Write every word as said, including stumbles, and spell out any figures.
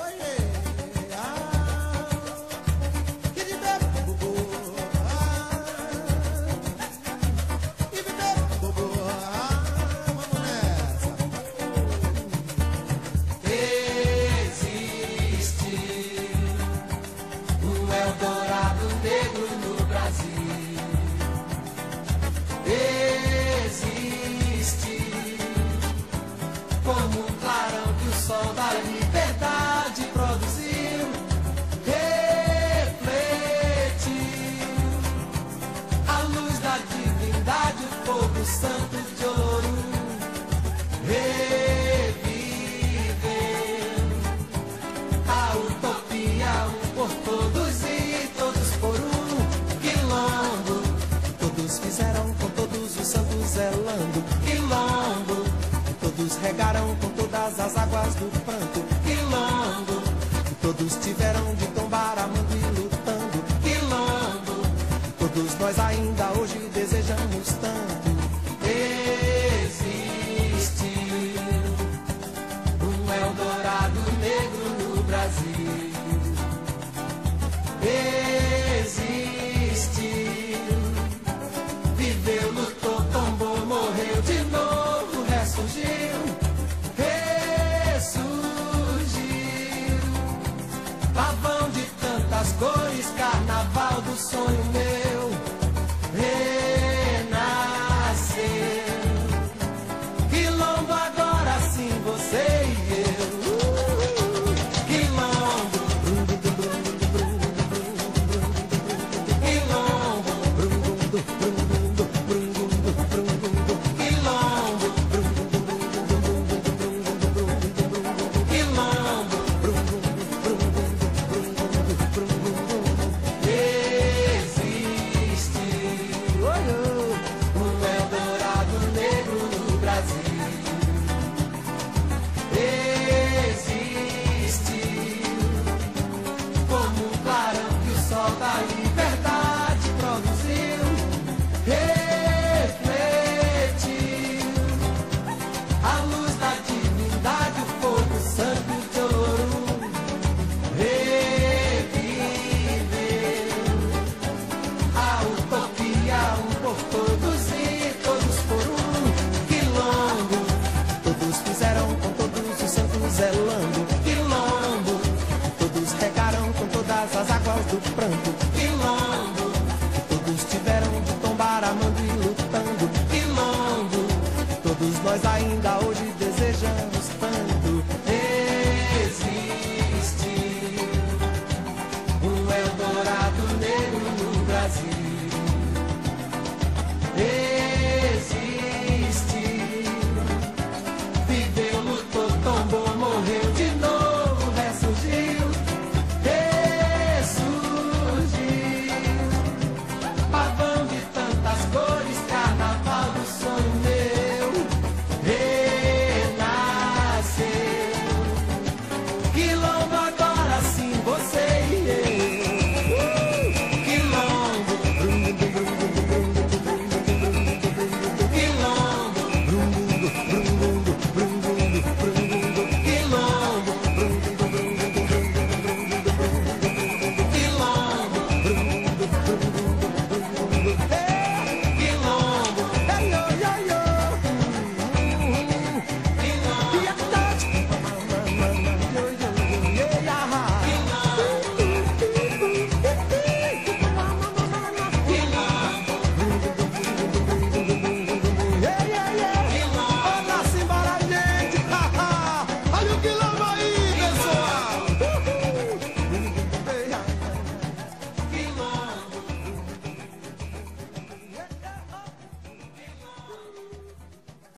Eldorado negro no Brasil. Existe como um clarão que o sol da liberdade produziu, refletiu a luz da divindade, o fogo santo de ouro. Reviveu a utopia, um por todos e todos por um quilombo. Todos fizeram com todos os santos zelando quilombo. Todos regaram com todas as águas do pranto quilombo. Todos tiveram de tombar amando e lutando quilombo. Todos nós ainda hoje desejamos tanto. Existe um Eldorado negro no Brasil. Existe, viveu, lutou, tombou, morreu, de novo ressurgiu, ressurgiu. Pavão de tantas cores, carnaval do sonho meu, renasceu. Quilombo agora sim, você e eu. Quilombo, da liberdade produziu, refletiu a luz da divindade, o fogo santo de ouro. Reviveu a utopia, um por todos e todos por um quilombo. Todos fizeram com todos os santos zelando quilombo. Todos regaram com todas as águas do pranto quilombo. Todos tiveram de tombar amando e lutando quilombo. Todos nós ainda hoje desejamos tanto.